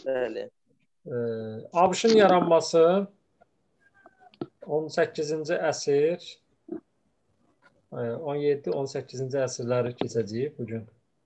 Bəli. ABŞ-ın yaranması 18-ci əsr, 17-18-ci əsrləri keçəcəyik bugün.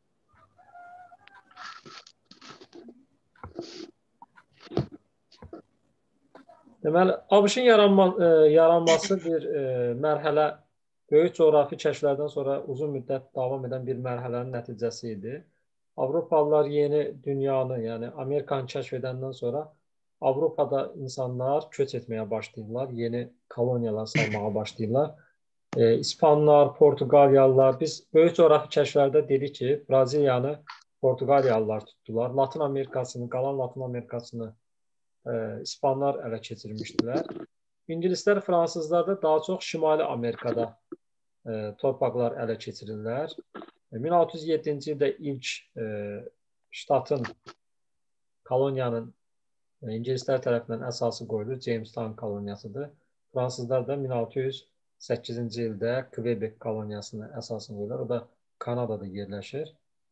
Deməli, ABŞ-ın yaranması bir mərhələ, böyük coğrafi kəşflərdən sonra uzun müddət davam edən bir mərhələnin nəticəsi idi. Avropalılar yeni dünyanı, yəni Amerikanı kəşf edəndən sonra Avropada insanlar köç etməyə başlayırlar, yeni koloniyalar salmağa başlayırlar. İspanlar, Portuqaliyalılar, biz böyük coğrafi kəşflərdə dedik ki, Braziliyanı Portuqaliyalılar tutdular, Latin Amerikasını, qalan Latin Amerikasını İspanlar ələ keçirmişdilər. İngilislər, fransızlar da daha çox Şimali Amerikada torpaqlar ələ keçirirlər. 1607-ci ildə ilk ştatın, koloniyanın İngilislər tərəfindən əsası qoyulur, Jamestown koloniyasıdır. Fransızlar da 1608-ci ildə Quebec koloniyasının əsasını qoyurlar. O da Kanadada yerləşir.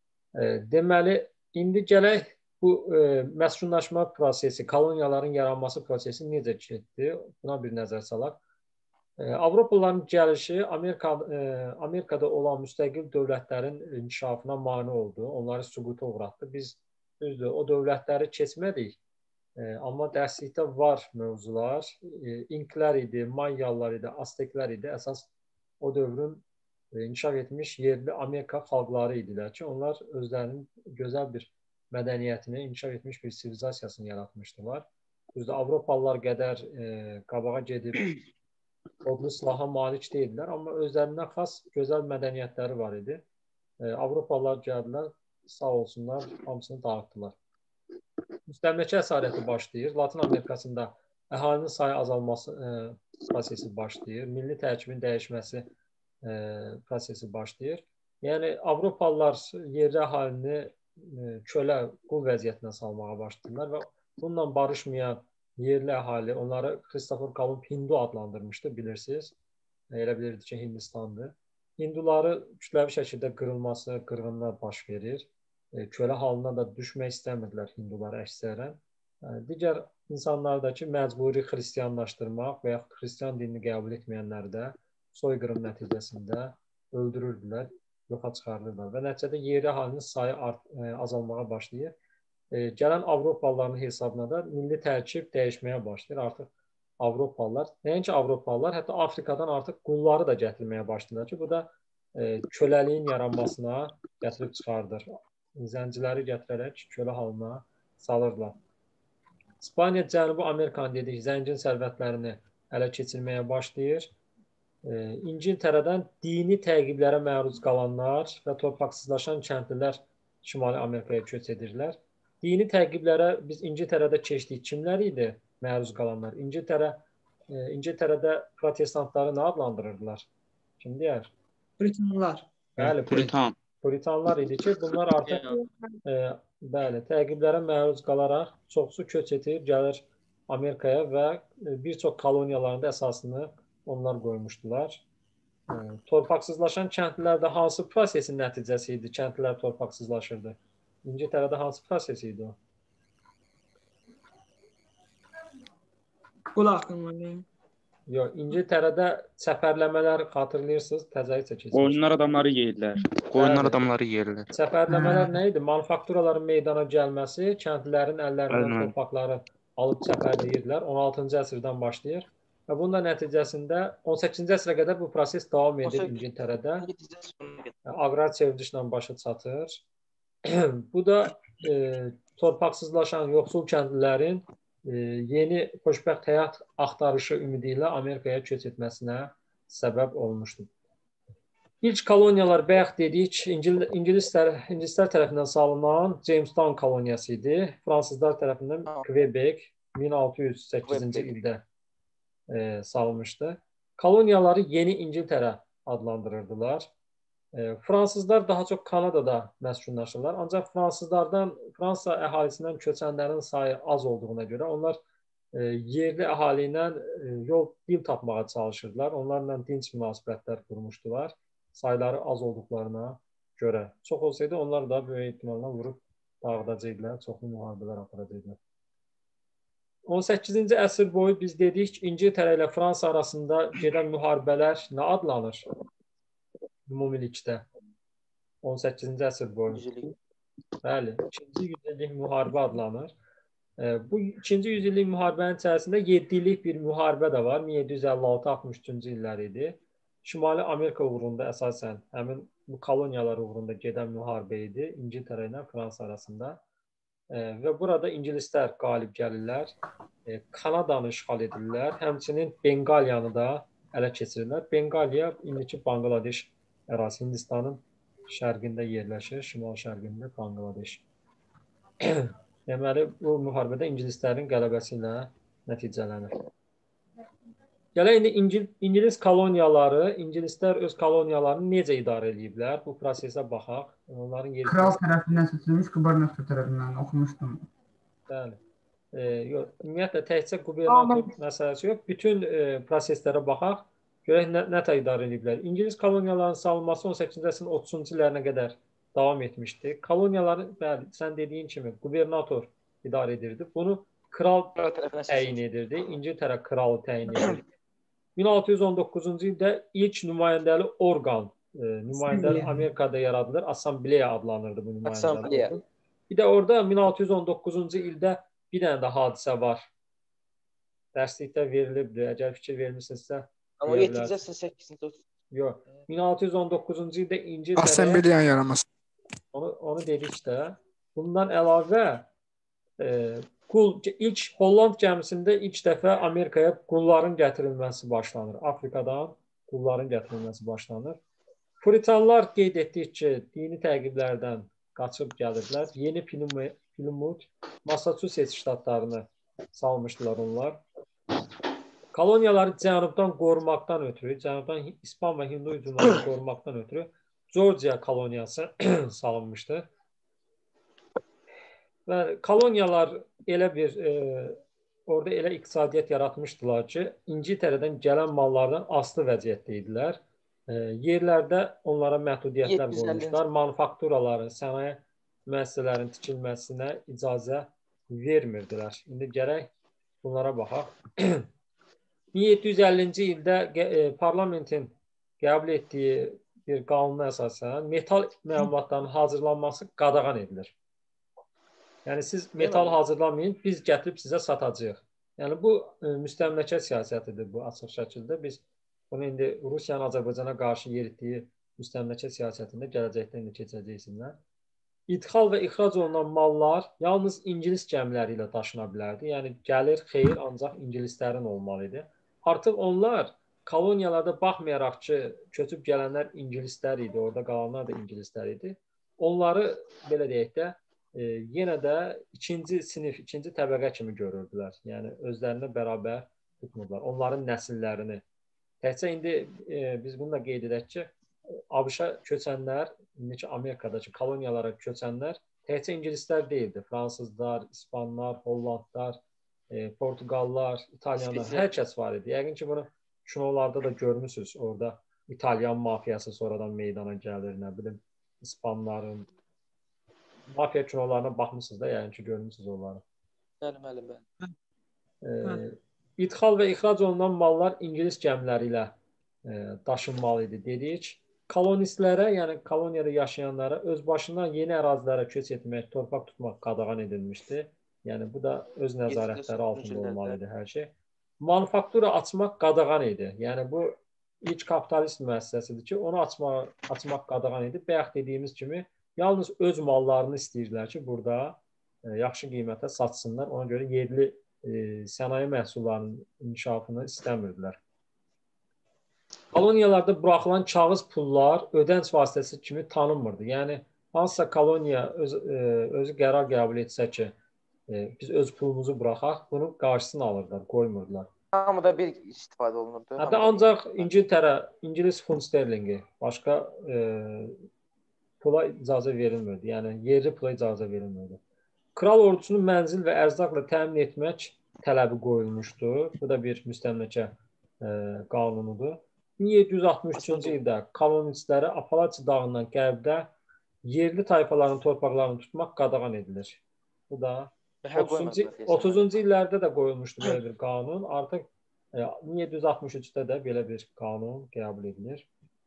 Deməli, indi gələk bu məskunlaşma prosesi, koloniyaların yaranması prosesi necə getdi? Buna bir nəzər salaq. Avropalıların gəlişi Amerikada olan müstəqil dövlətlərin inkişafına mane oldu. Onları süquta uğratdı. Biz düzdür, o dövlətləri keçmədik. Amma dərslikdə var mövzular. İnklər idi, Mayyalılar idi, Azteklər idi. Əsas o dövrün inkişaf etmiş yerli Amerika xalqları idilər ki, onlar özlərinin gözəl bir mədəniyyətini, inkişaf etmiş bir sivilizasiyasını yaratmışdılar. Düzdür, Avropalılar qədər qabağa gedib odlu silaha malik deyildilər, amma özlərindən xas gözəl mədəniyyətləri var idi. Avropalılar gəldilər, sağ olsunlar, hamısını dağıtdılar. Müstəmləkə əsarəti başlayır. Latin Amerikasında əhalinin sayı azalması prosesi başlayır. Milli tərkibin dəyişməsi prosesi başlayır. Yəni, Avropalılar yerli əhalini kölə, qul vəziyyətinə salmağa başlayırlar və bununla barışmayan yerli əhali, onları Christopher Kolumb Hindu adlandırmışdı, bilirsiniz. Elə bilirdi ki, Hindistandır. Hinduları kütləvi şəkildə qırılması, qırğınlar baş verir. Kölə halına da düşmək istəmirdilər Hinduları əksərən. Digər insanları da ki, məcburi xristiyanlaşdırmaq və yaxud xristiyan dinini qəbul etməyənləri də soyqırım nəticəsində öldürürdülər, yoxa çıxarırlar və nəticədə yerli əhalinin sayı azalmağa başlayır. Gələn Avropalıların hesabına da milli tərkib dəyişməyə başlayır. Artıq Avropalılar, nəinki Avropalılar, hətta Afrikadan artıq qulları da gətirməyə başlayırlar ki, bu da köləliyin yaranmasına gətirib çıxardır. Zənciləri gətirərək kölə halına salırlar. İspaniya Cənubi Amerikanın dedik, zəngin sərvətlərini ələ keçirməyə başlayır. İngiltərədən dini təqiblərə məruz qalanlar və torpaqsızlaşan kəndlilər Şimali Amerikaya köç edirlər. Dini təqiblərə biz İngiltərədə keçdik. Kimlər idi məruz qalanlar? İngiltərədə protestantları nə adlandırırdılar? Kim deyər? Puritanlar. Bəli, Puritanlar idi ki, bunlar artıq təqiblərə məruz qalaraq çoxsu köç edir, gəlir Amerikaya və bir çox koloniyalarında əsasını onlar qoymuşdular. Torpaqsızlaşan kəndlilərdə hansı prosesin nəticəsi idi? Kəndlilər torpaqsızlaşırdı. İngiltərədə hansı proses idi o? Qul haqqında. Yox, İngiltərədə səfərləmələr xatırlayırsınız, təzəlicə keçmiş. Qoyunlar adamları yeyirlər. Qoyunlar adamları yeyirlər. Səfərləmələr nə idi? Manufakturaların meydana gəlməsi, kəndlilərin əllərindən torpaqları alıb səfərləyirdilər. 16-cı əsrdən başlayır. Və bunun da nəticəsində 18-ci əsrə qədər bu proses davam edir İngiltərədə. Aqrar çevrilişlə başa çatır. Bu da torpaqsızlaşan yoxsul kəndlilərin yeni xoşbəxt həyat axtarışı ümidi ilə Amerikaya köç etməsinə səbəb olmuşdur. İlk koloniyalar bayaq dedik, İngilislər tərəfindən salınan Jamestown koloniyası idi. Fransızlar tərəfindən Quebec 1608-ci ildə salınmışdı. Koloniyaları Yeni İngiltərə adlandırırdılar. Fransızlar daha çox Kanadada məskunlaşırlar. Ancaq Fransa əhalisindən köçənlərin sayı az olduğuna görə onlar yerli əhali ilə yol dil tapmağa çalışırdılar. Onlarla dinc münasibətlər qurmuşdular. Sayları az olduqlarına görə. Çox olsaydı onlar da böyük ehtimalla vurub dağıdacaqlar, çoxlu müharibələr aparacaqlar. 18-ci əsr boyu biz dedik, İngiltərə ilə Fransa arasında gedən müharibələr nə adlanır? Ümumilikdə 18-ci əsr boyu. Bəli, 2-ci yüzillik müharibə adlanır. Bu 2-ci yüzillik müharibənin içərisində 7 illik bir müharibə də var. 1756-63-cü illər idi. Şimali Amerika uğrunda əsasən həmin bu koloniyalar uğrunda gedən müharibə idi İngiltərə ilə Fransa arasında. Və burada ingilislər qalib gəlirlər. Kanadanı işğal edirlər. Həmçinin Benqaliyanı da ələ keçirirlər. Benqaliya indiki Bangladeş ərazisi, Hindistanın şərqində yerləşir, şimal şərqində Bangladeş. Deməli, bu müharibədə ingilislərin qələbəsi ilə nəticələnir. Gələk indi İngilis koloniyaları, ingilislər öz koloniyalarını necə idarə ediblər? Bu prosesə baxaq. Onların yeri... Kral tərəfindən seçilmiş, qubernator tərəfindən oxumuşdum. Bəli. Ümumiyyətlə, təkcə qubernator məsələsi yox, bütün proseslərə baxaq. Görək, nətə idarə ediblər. İngilis koloniyalarının salınması 18-ci əsrin 30-cu illərinə qədər davam etmişdi. Koloniyaları, bəli, sən dediyin kimi qubernator idarə edirdi. Bunu kral təyin edirdi. İngiltərə kralı təyin edirdi. 1619-cu ildə ilk nümayəndəli orqan, nümayəndəli Amerikada yaradılır. Assambleya adlanırdı bu nümayəndəli. Bir də orada 1619-cu ildə bir dənə də hadisə var. Dərslikdə verilibdir. Əgər fikir vermişsinizsə. Amma 7-ci əsrin 8-ci. Yox. 1619-cu ildə İngiltərə Assambleya yaranması. Onu dedik də. Bundan əlavə ilk Holland gəmisində ilk dəfə Amerikaya qulların gətirilməsi başlanır. Afrikadan qulların gətirilməsi başlanır. Puritanlar qeyd etdik ki, dini təqiblərdən qaçıb gəlirdilər. Yeni Plymouth, Massachusetts ştatlarını salmışdılar onlar. Koloniyaları cənubdan qorumaqdan ötürü, cənubdan İspan və Hindu hücumlarını qorumaqdan ötürü Georgia koloniyası salınmışdı. Və koloniyalar elə bir, orada elə iqtisadiyyat yaratmışdılar ki, İngiltərədən gələn mallardan asılı vəziyyətdə idilər. Yerlərdə onlara məhdudiyyətlər qoymuşlar. Manufakturaları, sənaye müəssisələrinin tikilməsinə icazə vermirdilər. İndi gərək bunlara baxaq. 1750-ci ildə parlamentin qəbul etdiyi bir qanuna əsasən metal məmulatlarının hazırlanması qadağan edilir. Yəni, siz metal hazırlamayın, biz gətirib sizə satacağıq. Yəni, bu müstəmləkə siyasətidir bu açıq şəkildə. Biz bunu indi Rusiyanın Azərbaycana qarşı yeritdiyi müstəmləkə siyasətində gələcəkdə indi keçəcəksinlər. İdxal və ixrac olunan mallar yalnız İngilis gəmiləri ilə daşına bilərdi. Yəni, gəlir, xeyir ancaq ingilislərin olmalı idi. Artıq onlar koloniyalarda baxmayaraq ki, köçüb gələnlər ingilislər idi, orada qalanlar da ingilislər idi. Onları, belə deyək də, yenə də ikinci sinif, ikinci təbəqə kimi görürdülər. Yəni, özlərinə bərabər tutmurdular. Onların nəsillərini. Təkcə indi biz bunu da qeyd edək ki, ABŞ-a köçənlər, indiki Amerikadakı koloniyalara köçənlər təkcə ingilislər deyildi. Fransızlar, İspanlar, Hollandlar, Portugallar, İtalyanlar, hər kəs var idi. Yəqin ki, bunu kinolarda da görmüsünüz. Orada İtalyan mafiyası sonradan meydana gəlir, nə bilim, İspanların mafiya kinolarına baxmısınız da, yəni ki, görmüsünüz onları. Bəli. İdxal və ixrac olunan mallar İngilis gəmiləri ilə daşınmalı idi, dedik. Kolonistlərə, yəni koloniyada yaşayanlara özbaşından yeni ərazilərə köç etmək, torpaq tutmaq qadağan edilmişdi. Yəni, bu da öz nəzarətləri altında olmalı idi hər şey. Manufaktura açmaq qadağan idi. Yəni, bu ilk kapitalist müəssisəsidir ki, onu açmaq qadağan idi. Bayaq dediyimiz kimi, yalnız öz mallarını istəyirdilər ki, burada yaxşı qiymətə satsınlar. Ona görə yerli sənaye məhsullarının inkişafını istəmirdilər. Koloniyalarda buraxılan kağız pullar ödənç vasitəsi kimi tanınmırdı. Yəni, hansısa koloniya özü qərar qəbul etsə ki, biz öz pulumuzu buraxaq, bunun qarşısını alırlar, qoymurdular. Hamıda bir istifadə olunurdu. Hətta ancaq İngiltərə, İngilis funt sterlingi, başqa pula icazə verilmirdi. Yəni, yerli pula icazə verilmirdi. Kral ordusunu mənzil və ərzaqla təmin etmək tələbi qoyulmuşdu. Bu da bir müstəmləkə qanunudur. 1763-cü ildə kolonistləri Apalaçı dağından qərbdə yerli tayfaların torpaqlarını tutmaq qadağan edilir. Bu da Daha 30-cu illərdə də qoyulmuşdu belə bir qanun. Artıq 1763-də də belə bir qanun qəbul edilir.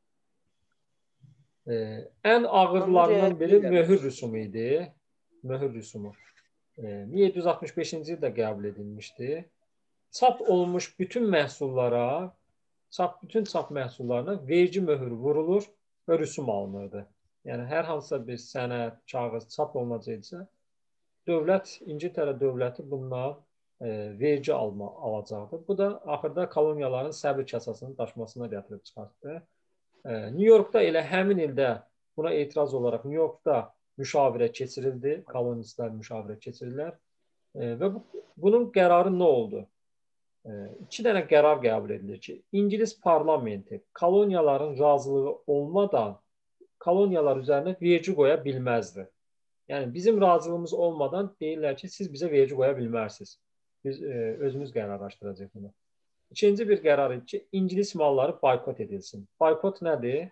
Ən ağırlarından biri möhür rüsumu idi. Möhür rüsumu. 1765-ci ildə qəbul edilmişdi. Çap olmuş bütün məhsullara, bütün çap məhsullarına vergi möhürü vurulur və rüsum alınırdı. Yəni, hər hansısa bir sənəd, kağız çap olunacaqsa, İngiltərə dövləti bundan vergi alacaqdı. Bu da axırda koloniyaların səbir kasasının daşmasına gətirib çıxartdı. New Yorkda elə həmin ildə buna etiraz olaraq New Yorkda müşavirə keçirildi, kolonistlər müşavirə keçirirlər və bunun qərarı nə oldu? 2 dənə qərar qəbul edilir ki, İngilis parlamenti koloniyaların razılığı olmadan koloniyalar üzərinə vergi qoya bilməzdi. Yəni, bizim razılığımız olmadan deyirlər ki, siz bizə vergi qoya bilmərsiniz. Biz özümüz qərarlaşdıracaq bunu. İkinci bir qərar idi ki, İngilis malları boykot edilsin. Boykot nədir?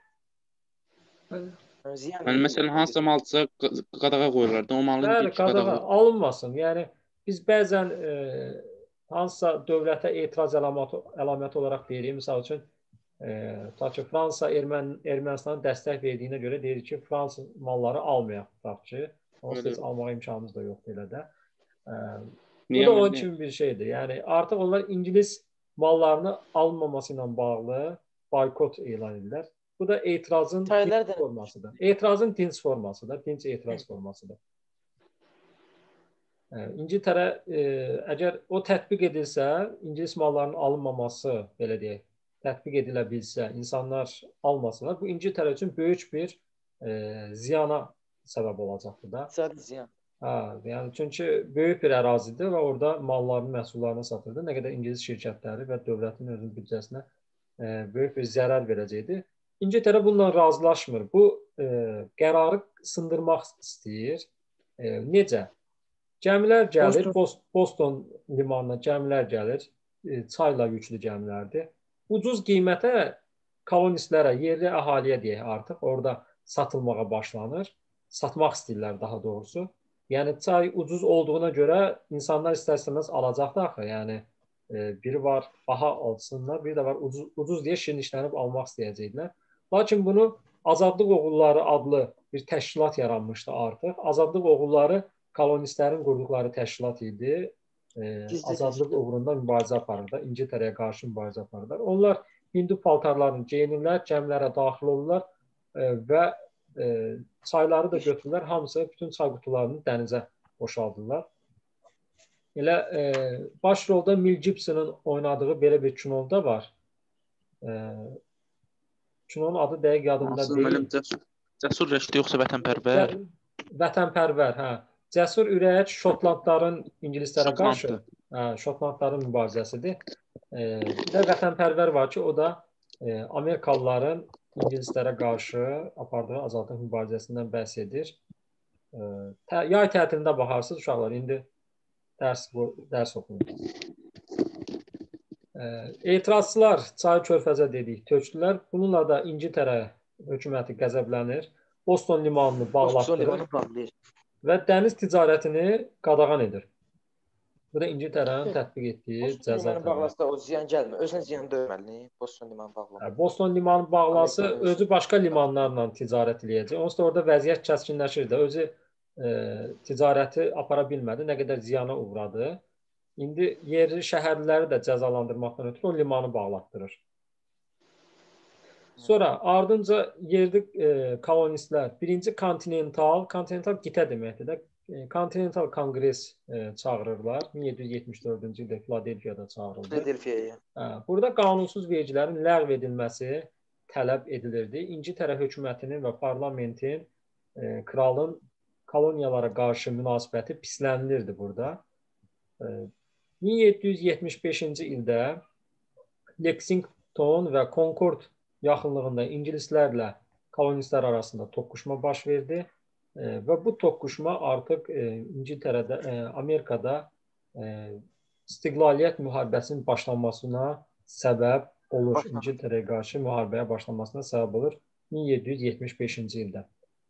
Məsələn, hansısa malçıya qadağa qoyurlardı, o malın Bəli, qadağa alınmasın. Yəni, biz bəzən hansısa dövlətə etiraz əlaməti olaraq deyirik. Misal üçün, Fransa Ermənistana dəstək verdiyinə görə deyirik ki, Fransız malları almayaq, tutaq ki. Onsuz heç almağa imkanımız da yoxdur elə də. Bu da onun kimi bir şeydir. Yəni, artıq onlar İngilis mallarını alınmaması ilə bağlı boykot elan edirlər. Bu da etirazın dinc formasıdır. Etirazın dinc formasıdır, dinc etiraz formasıdır. İngiltərə, əgər o tətbiq edilsə, İngilis mallarının alınmaması, belə deyək, tətbiq edilə bilsə, insanlar almasınlar, bu İngiltərə üçün böyük bir ziyana səbəb olacaqdır da. İqtisadi ziyan. Yəni, çünki böyük bir ərazidir və orada mallarını, məhsullarını satırdı. Nə qədər İngilis şirkətləri və dövlətin özünün büdcəsinə böyük bir zərər verəcəkdir. İngiltərə bununla razılaşmır. Bu qərarı sındırmaq istəyir. Necə? Gəmilər gəlir, Boston limanına gəmilər gəlir, çayla yüklü gəmilərdir. Ucuz qiymətə kolonistlərə, yerli əhaliyə deyək artıq, orada satılmağa başlanır. Satmaq istəyirlər daha doğrusu. Yəni, çay ucuz olduğuna görə insanlar istər-istəməz alacaqdır axı. Yəni, biri var, baha alsınlar, biri də var, ucuz deyə şirinləşdirib almaq istəyəcəklər. Lakin bunu Azadlıq Oğulları adlı bir təşkilat yaranmışdı artıq. Azadlıq Oğulları kolonistlərin qurduqları təşkilat idi. Azadlıq uğrunda mübarizə aparırlar, İngiltərəyə qarşı mübarizə aparırlar. Onlar hindu paltarlarını geyinirlər, gəmilərə daxil olurlar və çayları da götürürlər, hamısı bütün çay qutularını dənizə boşaldırlar. Elə baş rolda Mel Gibson'ın oynadığı belə bir kinoda var. Kinonun adı dəqiq yadımda deyil. Cəsur Rəşid yoxsa Vətənpərvər? Vətənpərvər, hə. Cəsur ürək Şotlandların İngilislərə qarşı, Şotlandların mübarizəsidir. Bir də Vətənpərvər var ki, o da Amerikalıların İngilislərə qarşı apardığı azadlıq mübarizəsindən bəhs edir. Yay tətilində baxarsınız uşaqlar, indi dərs oxuyun. Etirazçılar çayı körfəzə dedik, tökdülər. Bununla da İngiltərə hökuməti qəzəblənir. Boston limanını bağlatdırır və dəniz ticarətini qadağan edir. Bu da İngiltərənin tətbiq etdiyi cəza. Boston limanı bağlasa o ziyan gəlmir. Özünə ziyan döyməli. Boston limanı bağlasa. Boston limanı bağlasa özü başqa limanlarla ticarət eləyəcək. Onsuz da orada vəziyyət kəskinləşir də. Özü ticarəti apara bilmədi. Nə qədər ziyana uğradı. İndi yerli şəhərliləri də cəzalandırmaqdan ötürü o limanı bağlatdırır. Sonra ardınca yerli kolonistlər birinci kontinental qitə deməkdir də, Kontinental Konqres çağırırlar. 1774-cü ildə Filadelfiyada çağırıldı. Burada qanunsuz vergilərin ləğv edilməsi tələb edilirdi. İngiltərə hökumətinin və parlamentin kralın koloniyalara qarşı münasibəti pislənilirdi burada. 1775-ci ildə Lexington və Concord yaxınlığında İngilislərlə kolonistlər arasında toqquşma baş verdi və bu toqquşma artıq İngiltərədə, Amerikada istiqlaliyyət müharibəsinin başlanmasına səbəb olur. İngiltərəyə qarşı müharibəyə başlanmasına səbəb olur 1775-ci ildə.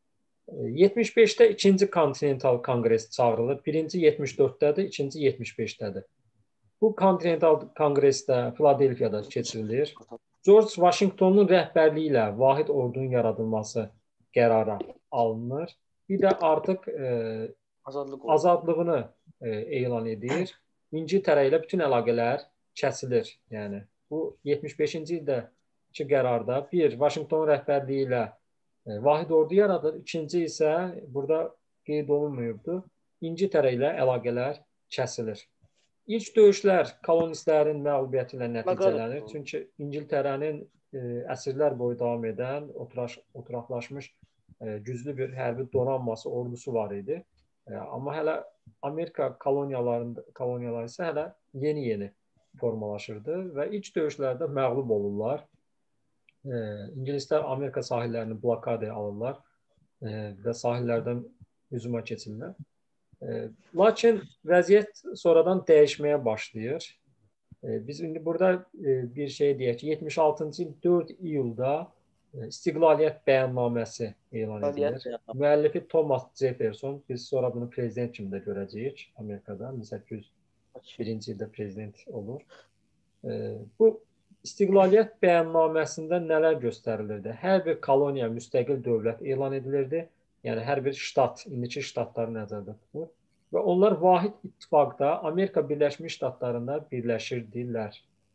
75-də ikinci kontinental konqres çağırılır. Birinci 74-dədir, ikinci 75-dədir. Bu kontinental konqresdə Filadelfiyada keçirilir. George Washingtonun rəhbərliyi ilə vahid ordunun yaradılması qərara alınır. Bir də artıq azadlığını elan edir. İngiltərə ilə bütün əlaqələr kəsilir. Yəni bu 75-ci ildəki qərarda bir Washington rəhbərliyi ilə vahid ordu yaradır. İkinci isə burada qeyd olunmayıbdır. İngiltərə ilə əlaqələr kəsilir. İlk döyüşlər kolonistlərin məğlubiyyəti ilə nəticələnir. Çünki İngiltərənin əsrlər boyu davam edən, oturaqlaşmış güclü bir hərbi donanması, ordusu var idi. Amma hələ Amerika koloniyaları isə hələ yeni-yeni formalaşırdı və ilk döyüşlərdə məğlub olurlar. İngilislər Amerika sahillərini blokadaya alırlar və sahillərdən hücuma keçirlər. Lakin vəziyyət sonradan dəyişməyə başlayır. Biz indi burada bir şey deyək ki, 76-cı il 4 iyulda İstiqlaliyyət bəyannaməsi elan edilir. Müəllifi Thomas Jefferson, biz sonra bunu prezident kimi də görəcəyik Amerikada, 1801-ci ildə prezident olur. Bu İstiqlaliyyət bəyannaməsində nələr göstərilirdi? Hər bir koloniya müstəqil dövlət elan edilirdi. Yəni hər bir ştat, indiki ştatları nəzərdə tutulur və onlar vahid ittifaqda Amerika Birləşmiş Ştatlarında birləşirlər.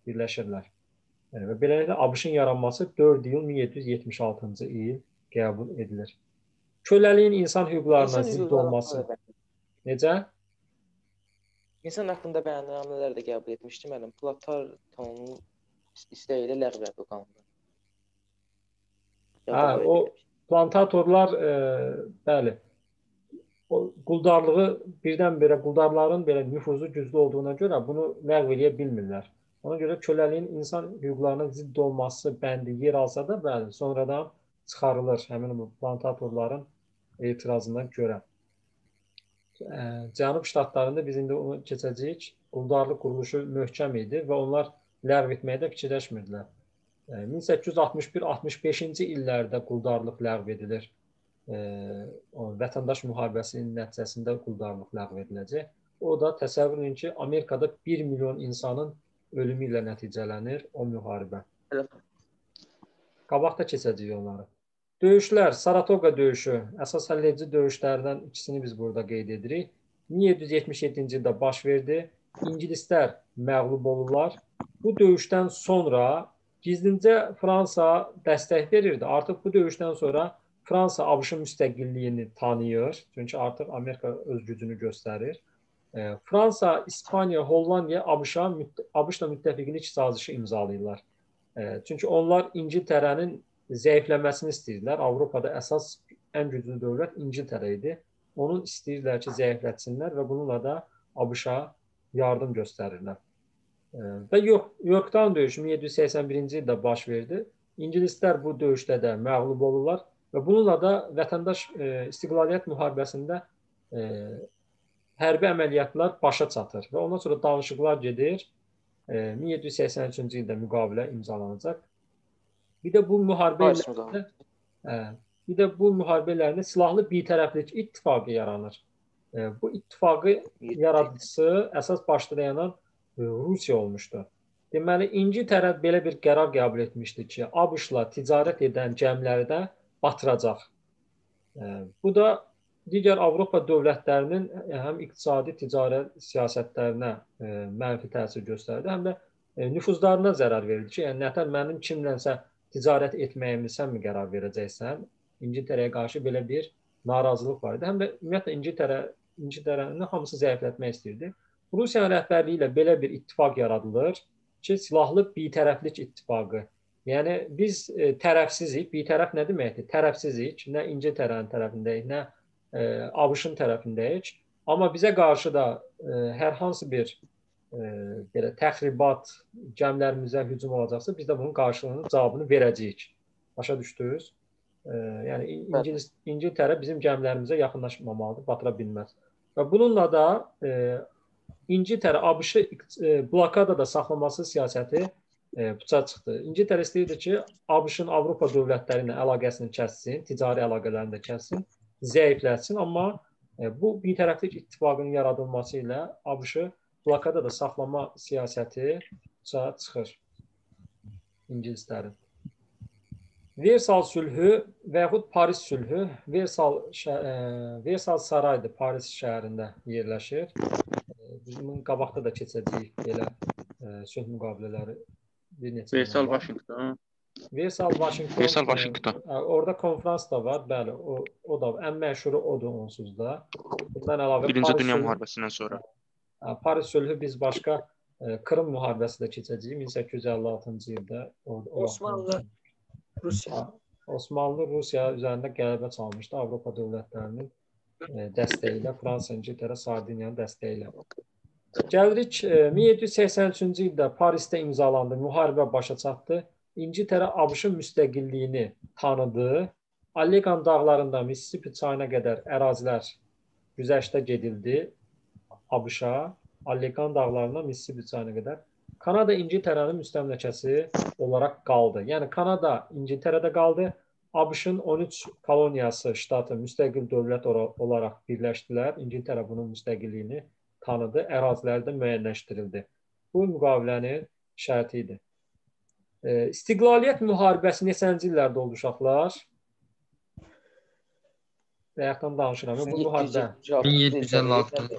Və beləliklə ABŞ-ın yaranması 4 iyul 1776-cı il qəbul edilir. Köləliyin insan hüquqlarına zidd olması. Necə? İnsan haqqında bəyannamələr də qəbul etmişdi. Mənim Platonun istəyi ilə ləğv edildi qanunda. O plantatorlar, bəli, quldarlığı birdən-birə, quldarların belə nüfuzu güclü olduğuna görə bunu ləğv edə bilmirlər. Ona görə köləliyin insan hüquqlarına zidd olması bəndi yer alsa da, bəli, sonradan çıxarılır həmin bu plantatorların etirazına görə. Cənub ştatlarında biz indi onu keçəcəyik. Quldarlıq quruluşu möhkəm idi və onlar ləğv etməyə də fikirləşmirdilər. 1861-65-ci illərdə quldarlıq ləğv edilir. Vətəndaş müharibəsinin nəticəsində quldarlıq ləğv ediləcək. O da təsəvvür edin ki, Amerikada 1 milyon insanın ölümü ilə nəticələnir o müharibə. Qabaqda keçəcəyik onları. Döyüşlər, Saratoga döyüşü, əsas həlledici döyüşlərdən ikisini biz burada qeyd edirik. 1777-ci ildə baş verdi. İngilislər məğlub olurlar. Bu döyüşdən sonra gizlincə Fransa dəstək verirdi. Artıq bu döyüşdən sonra Fransa ABŞ-ın müstəqilliyini tanıyır. Çünki artıq Amerika öz gücünü göstərir. Fransa, İspaniya, Hollandiya ABŞ-la müttəfiqlik sazişi imzalayırlar. Çünki onlar İngiltərənin zəifləməsini istəyirlər. Avropada əsas ən güclü dövlət İngiltərə idi. Onun istəyirlər ki, zəiflətsinlər və bununla da ABŞ-a yardım göstərirlər. Və Yorktown döyüşü 1781-ci ildə baş verdi. İngilislər bu döyüşdə də məğlub olurlar və bununla da vətəndaş istiqlaliyyət müharibəsində hərbi əməliyyatlar başa çatır və ondan sonra danışıqlar gedir. 1783-cü ildə müqavilə imzalanacaq. Bir də bu müharibələrində silahlı bitərəflik ittifaqı yaranır. Bu ittifaqı yaradıcısı əsas başda dayanan Rusiya olmuşdu. Deməli, İngiltərə belə bir qərar qəbul etmişdi ki, ABŞ-la ticarət edən gəmiləri də batıracaq. Bu da digər Avropa dövlətlərinin həm iqtisadi ticarət siyasətlərinə mənfi təsir göstərdi, həm də nüfuzlarına zərər verildi ki, yəni nətər mənim kimlənsə ticarət etməyimi sən mi qərar verəcəksən? İngiltərəyə qarşı belə bir narazılıq var idi. Həm də ümumiyyətlə İngiltərəni hamısı zəiflətmək istəyirdi. Rusiyanın rəhbərliyi ilə belə bir ittifaq yaradılır ki, silahlı bitərəflik ittifaqı. Yəni biz tərəfsizik. Bitərəf nə deməkdir? Tərəfsizik. Nə İngiltərənin tərəfindəyik, nə ABŞ-ın tərəfindəyik. Amma bizə qarşı da hər hansı bir belə təxribat, gəmilərimizə hücum olacaqsa, biz də bunun qarşılığını, cavabını verəcəyik. Başa düşdünüz? Yəni İngiltərə bizim gəmilərimizə yaxınlaşmamalıdır, batıra bilməz. Və bununla da İngiltərə ABŞ-ı blokadada saxlaması siyasəti puça çıxdı. İngiltərə istəyirdi ki, ABŞ-ın Avropa dövlətləri ilə əlaqəsini kəssin, ticari əlaqələrini də kəssin zəiflətsin, amma bu birtərəflik ittifaqın yaradılması ilə ABŞ-ı blokada da saxlama siyasəti çıxır İngilislərin. Versal sülhü və yaxud Paris sülhü, Versal saraydır, Paris şəhərində yerləşir. Bunun qabaqda da keçəcəyik belə sülh müqavilələri bir neçə. Versal Washington. Versal Washington. Orada konfrans da var, bəli, o da ən məşhuru odur onsuz da. Bundan əlavə Birinci Dünya müharibəsindən sonra. Paris sülhü biz başqa Krım müharibəsi də keçəcəyik 1856-cı ildə. Osmanlı Rusiya üzərində qələbə çalmışdı Avropa dövlətlərinin dəstəyi ilə, Fransa, İngiltərə, Sardiniyanın dəstəyi ilə. Gəlirik 1783-cü ildə Parisdə imzalandı, müharibə başa çatdı. İngiltərə ABŞ-ın müstəqilliyini tanıdı. Allegan dağlarında Mississippi çayına qədər ərazilər güzəştə gedildi ABŞ-a. Allegan dağlarından Mississippi çayına qədər. Kanada İngiltərənin müstəmləkəsi olaraq qaldı. Yəni Kanada İngiltərədə qaldı. ABŞ-ın 13 koloniyası, ştatı müstəqil dövlət olaraq birləşdilər. İngiltərə bunun müstəqilliyini tanıdı, əraziləri də müəyyənləşdirildi. Bu müqavilənin şərti idi. İstiqlaliyyət müharibəsi neçənci illərdə oldu uşaqlar? Bayaqdan danışıram. Bu müharibə 1756,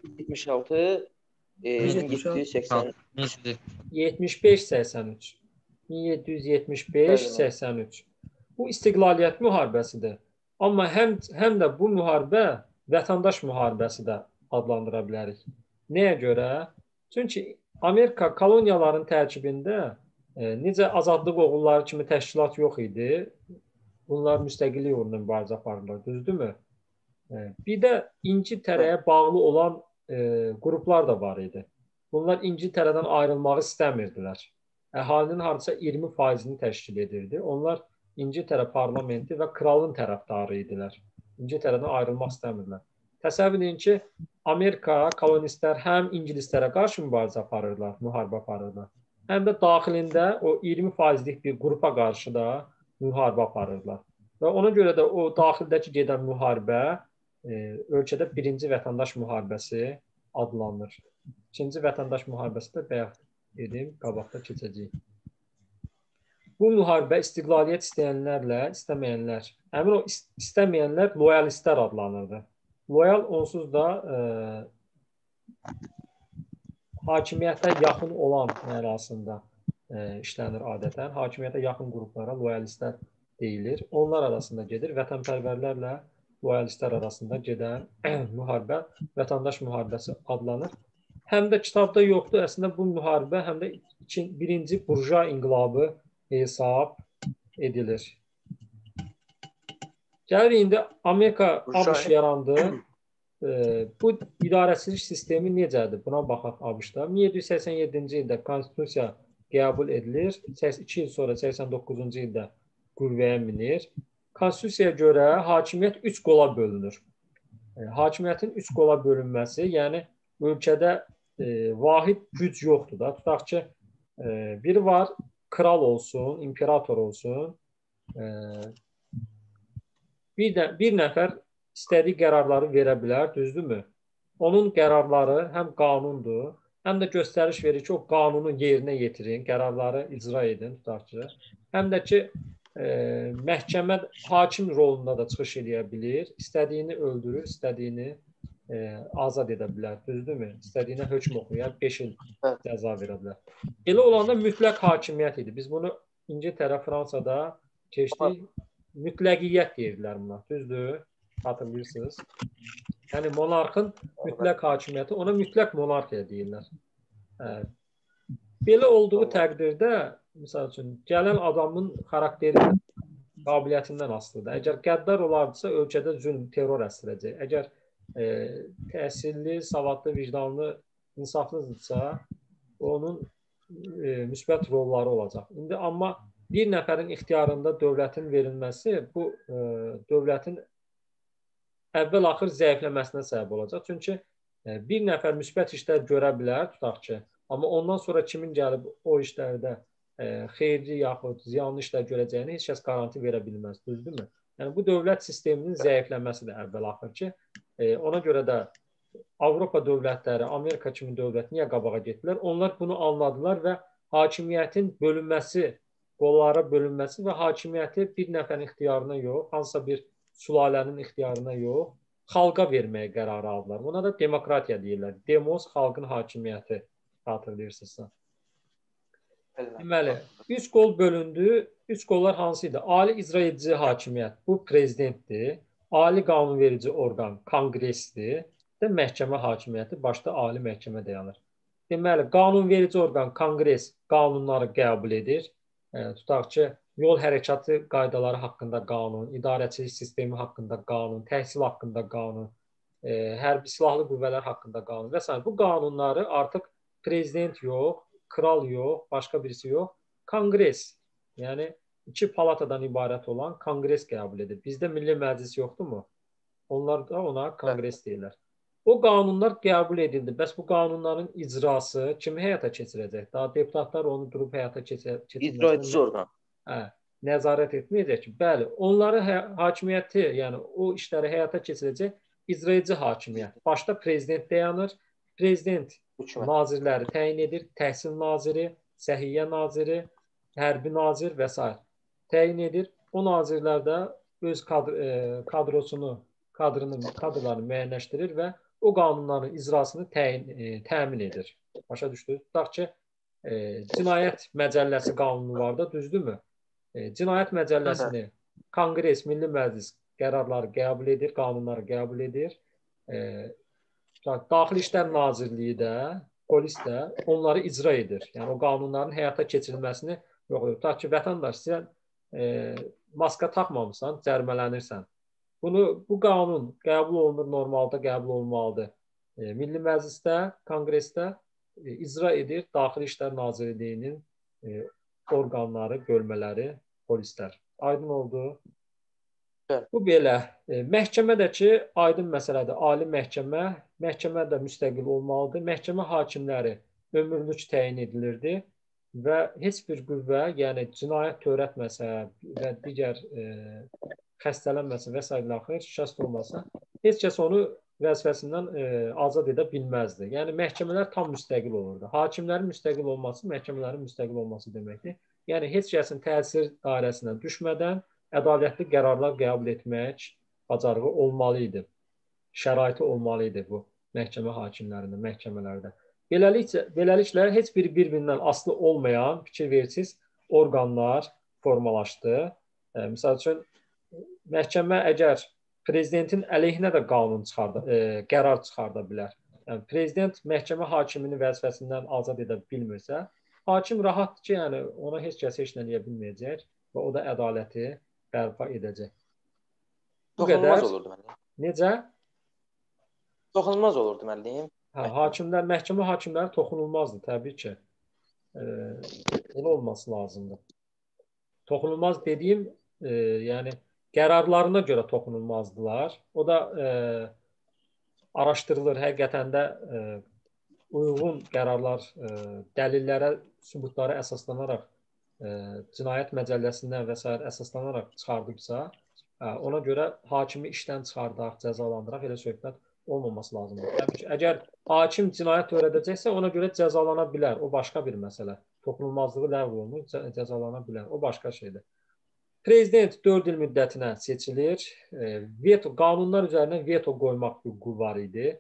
1776, 75-83. 1775-83. Bu istiqlaliyyət müharibəsidir. Amma həm də bu müharibə vətəndaş müharibəsi də adlandıra bilərik. Nəyə görə? Çünki Amerika koloniyaların tərkibində necə azadlıq oğulları kimi təşkilat yox idi. Bunlar müstəqillik uğrunda mübarizə aparırlar, düzdürmü? Bir də İngiltərəyə bağlı olan qruplar da var idi. Bunlar İngiltərədən ayrılmağı istəmirdilər. Əhalinin hardasa 20%-ni təşkil edirdi. Onlar İngiltərə parlamenti və kralın tərəfdarı idilər. İngiltərədən ayrılmaq istəmirdilər. Təsəvvür edin ki, Amerika kolonistlər həm İngilislərə qarşı mübarizə aparırlar, müharibə aparırlar. Həm də daxilində o 20%lik bir qrupa qarşı da müharibə aparırlar. Və ona görə də o daxildəki gedən müharibə ölkədə birinci vətəndaş müharibəsi adlanır. İkinci vətəndaş müharibəsi də bayaq dedim, qabaqda keçəcəyik. Bu müharibə istiqlaliyyət istəyənlərlə istəməyənlər, həmin o istəməyənlər loyalistlər adlanırdı. Loyal onsuz da hakimiyyətə yaxın olan mənasında işlənir adətən. Hakimiyyətə yaxın qruplara loyalistlər deyilir. Onlar arasında gedir. Vətənpərvərlərlə loyalistlər arasında gedən müharibə vətəndaş müharibəsi adlanır. Həm də kitabda yoxdur. Əslində bu müharibə həm də birinci burja inqilabı hesab edilir. Gəlir indi Amerika ABŞ yarandı. Bu idarəçilik sistemi necədir? Buna baxaq ABŞ-da. 1787-ci ildə konstitusiya qəbul edilir. 2 il sonra 89-cu ildə qüvvəyə minir. Konstitusiyaya görə hakimiyyət 3 qola bölünür. Hakimiyyətin 3 qola bölünməsi, yəni ölkədə vahid güc yoxdur da. Tutaq ki, biri var, kral olsun, imperator olsun. Bir nəfər istədiyi qərarları verə bilər, düzdürmü? Onun qərarları həm qanundur, həm də göstəriş verir ki, o qanunu yerinə yetirin, qərarları icra edin, tutaq ki. Həm də ki, məhkəmə hakim rolunda da çıxış edə bilir, istədiyini öldürür, istədiyini azad edə bilər, düzdürmü? İstədiyinə hökm oxuyar, 5 il cəza verə bilər. Elə olanda mütləq hakimiyyət idi. Biz bunu İngiltərə, Fransada keçdik, mütləqiyyət deyirlər buna, düzdür? Hatırlayırsınız. Yəni monarxın mütləq hakimiyyəti, ona mütləq monarxiya deyirlər. Belə olduğu təqdirdə, misal üçün, gələn adamın xarakterindən, qabiliyyətindən asılıdır. Əgər qəddar olardısa, ölkədə zülm, terror əstirəcək. Əgər təhsilli, savadlı, vicdanlı, insaflıdırsa, onun müsbət rolları olacaq. İndi amma bir nəfərin ixtiyarında dövlətin verilməsi bu dövlətin əvvəl-axır zəifləməsinə səbəb olacaq. Çünki bir nəfər müsbət işlər görə bilər, tutaq ki, amma ondan sonra kimin gəlib o işlərdə xeyirli yaxud ziyanlı işlər görəcəyini heç kəs garanti verə bilməz, düzdürmü? Yəni bu dövlət sisteminin zəifləməsidir əvvəl-axır ki. Ona görə də Avropa dövlətləri, Amerika kimi dövlət niyə qabağa getdilər? Onlar bunu anladılar və hakimiyyətin bölünməsi, qollara bölünməsi və hakimiyyəti bir nəfərin ixtiyarına yox, hansısa bir sülalənin ixtiyarına yox, xalqa verməyə qərarı aldılar. Buna da demokratiya deyirlər. Demos, xalqın hakimiyyəti, xatırlayırsınızsa. Deməli, 3 qol bölündü. 3 qollar hansı idi? Ali icra edici hakimiyyət, bu prezidentdir. Ali qanunverici orqan, konqresdir. Və məhkəmə hakimiyyəti, başda ali məhkəmə dayanır. Deməli, qanunverici orqan, konqres qanunları qəbul edir. Tutaq ki, yol hərəkatı qaydaları haqqında qanun, idarəçilik sistemi haqqında qanun, təhsil haqqında qanun, hərbi silahlı qüvvələr haqqında qanun və s. Bu qanunları artıq prezident yox, kral yox, başqa birisi yox, konqres, yəni 2 palatadan ibarət olan konqres qəbul edir. Bizdə Milli Məclis yoxdurmu? Onlar da ona konqres deyirlər. O qanunlar qəbul edildi. Bəs bu qanunların icrası kim həyata keçirəcək? Daha deputatlar onu durub həyata keçirməsin. İcra edici orqan. Nəzarət etməyəcək ki, bəli, onları hakimiyyəti, yəni o işləri həyata keçirəcək icra edici hakimiyyət. Başda prezident dayanır. Prezident nazirləri təyin edir. Təhsil naziri, səhiyyə naziri, hərbi nazir və s. təyin edir. O nazirlər də öz kadrlarını müəyyənləşdirir və o qanunların icrasını təmin edir. Başa düşdünüz? Tutaq ki, cinayət məcəlləsi qanunu var da, düzdürmü? Cinayət məcəlləsini Konqres, Milli Məclis qərarları qəbul edir, qanunları qəbul edir. Daxili İşlər Nazirliyi də, polis də onları icra edir. Yəni o qanunların həyata keçirilməsini yoxlayır. Tutaq ki, vətəndaş sən maska taxmamısan, cərimələnirsən. Bu qanun qəbul olunur, normalda qəbul olunmalıdır. Milli Məclisdə, Konqresdə icra edir Daxili İşlər Nazirliyinin orqanları, bölmələri, polislər. Aydın oldu? Bu belə. Məhkəmədəki aydın məsələdir. Ali məhkəmə, məhkəmə də müstəqil olmalıdır. Məhkəmə hakimləri ömürlük təyin edilirdi və heç bir qüvvə, yəni cinayət törətməsə və digər xəstələnməsə və s. şikəst olmasa, heç kəs onu vəzifəsindən azad edə bilməzdi. Yəni, məhkəmələr tam müstəqil olurdu. Hakimlərin müstəqil olması, məhkəmələrin müstəqil olması deməkdir. Yəni, heç kəsin təsir dairəsindən düşmədən ədalətli qərarlar qəbul etmək bacarığı olmalı idi. Şəraiti olmalı idi bu məhkəmə hakimlərində, məhkəmələrdə. Beləliklə, heç bir-birindən asılı olmayan fikirversiz orqanlar formalaşdı. Misal üçün, məhkəmə əgər prezidentin əleyhinə də qərar çıxarda bilər. Yəni, prezident məhkəmə hakimini vəzifəsindən azad edə bilmirsə, hakim rahatdır ki, yəni, ona heç kəs heç nə deyə bilməyəcək və o da ədaləti bərpa edəcək. Toxunulmaz olurdu mənim. Necə? Toxunulmaz olurdu mənim. Məhkəmə hakimləri toxunulmazdır, təbii ki. Elə olması lazımdır. Toxunulmaz dediyim, yəni, qərarlarına görə toxunulmazdılar. O da araşdırılır. Həqiqətən də uyğun qərarlar dəlillərə, sübutlara əsaslanaraq, cinayət məcəlləsindən və s. əsaslanaraq çıxardıbsa, ona görə hakimi işdən çıxardaq, cəzalandıraq, elə söhbət olmaması lazımdır. Təbii ki, əgər hakim cinayət törədəcəksə, ona görə cəzalana bilər. O başqa bir məsələ. Toxunulmazlığı ləğv olunur, cəzalana bilər. O başqa şeydir. Prezident 4 il müddətinə seçilir. Qanunlar üzərinə veto qoymaq hüququ var idi.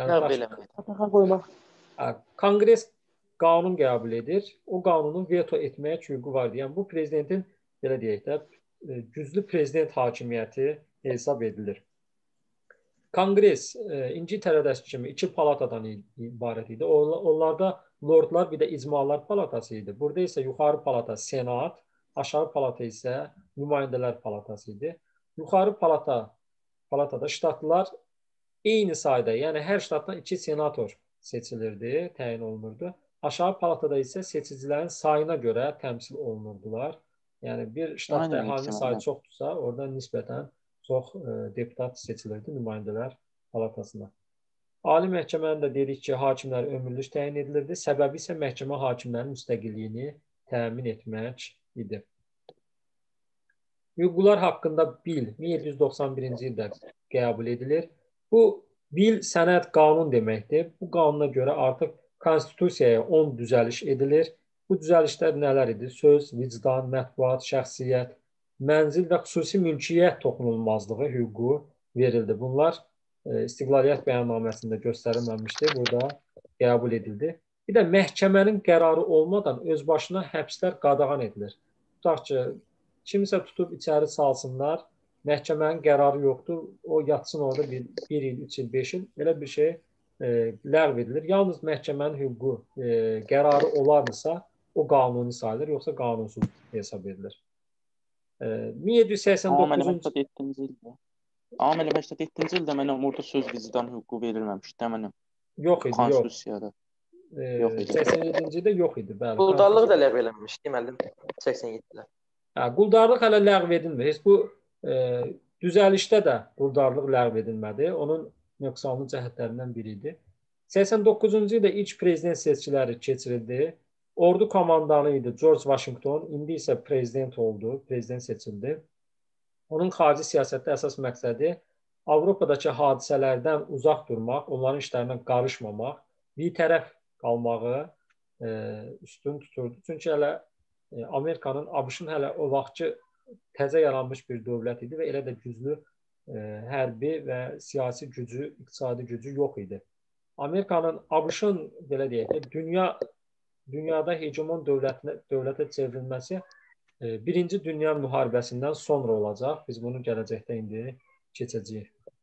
Konqres qanun qəbul edir. O qanunu veto etməyə hüququ var idi. Yəni, bu prezidentin, belə deyək də, güclü prezident hakimiyyəti hesab edilir. Konqres İngiltərədəki kimi 2 palatadan ibarət idi. Onlarda lordlar, bir də icmalar palatası idi. Burada isə yuxarı palata senat, aşağı palata isə nümayəndələr palatası idi. Yuxarı palatada ştatlılar eyni sayda, yəni hər ştatdan 2 senator seçilirdi, təyin olunurdu. Aşağı palatada isə seçicilərin sayına görə təmsil olunurdular. Yəni bir ştatda əhalinin sayı çoxdursa, oradan nisbətən çox deputat seçilirdi nümayəndələr palatasına. Ali məhkəmənin də dedik ki, hakimlər ömürlük təyin edilirdi. Səbəbi isə məhkəmə hakimlərinin müstəqilliyini təmin etmək idi. Hüquqlar haqqında bil 1791-ci ildə qəbul edilir. Bu bil sənəd qanun deməkdir. Bu qanuna görə artıq konstitusiyaya 10 düzəliş edilir. Bu düzəlişlər nələr idi? Söz, vicdan, mətbuat, şəxsiyyət, mənzil və xüsusi mülkiyyət toxunulmazlığı hüququ verildi. Bunlar İstiqlaliyyət bəyannaməsində göstərilməmişdir. Burada qəbul edildi. Bir də məhkəmənin qərarı olmadan özbaşına həbslər qadağan edilir. Tutaq ki, kimisə tutub içəri salsınlar, məhkəmənin qərarı yoxdur, o yatsın orada 1 il, 3 il, 5 il, elə bir şey ləğv edilir. Yalnız məhkəmənin hüququ qərarı olardısa, o qanuni sayılır, yoxsa qanunsuz hesab edilir. 1789-cu Amma 87-ci ildə mənə orada söz vicdan hüququ verilməmişdi, mənə. Yox idi, yox. Konstitusiyada. 87-ci ildə yox idi, bəli. Quldarlıq da ləğv edilmiş, deməli 87-də. Quldarlıq hələ ləğv edilmir. Heç bu düzəlişdə də quldarlıq ləğv edilmədi. Onun nöqsanlı cəhətlərindən biri idi. 89-cu ildə ilk prezident seçkiləri keçirildi. Ordu komandanı idi George Washington. İndi isə prezident oldu, prezident seçildi. Onun xarici siyasətdə əsas məqsədi Avropadakı hadisələrdən uzaq durmaq, onların işlərinə qarışmamaq, bir tərəf qalmağı üstün tuturdu. Çünki hələ Amerikanın, ABŞ-ın hələ o vaxtki təzə yaranmış bir dövlət idi və elə də güclü hərbi və siyasi gücü, iqtisadi gücü yox idi. Amerikanın, ABŞ-ın belə deyək, dünyada hegemon dövlətə çevrilməsi Birinci Dünya müharibəsindən sonra olacaq. Biz bunu gələcəkdə indi keçəcəyik.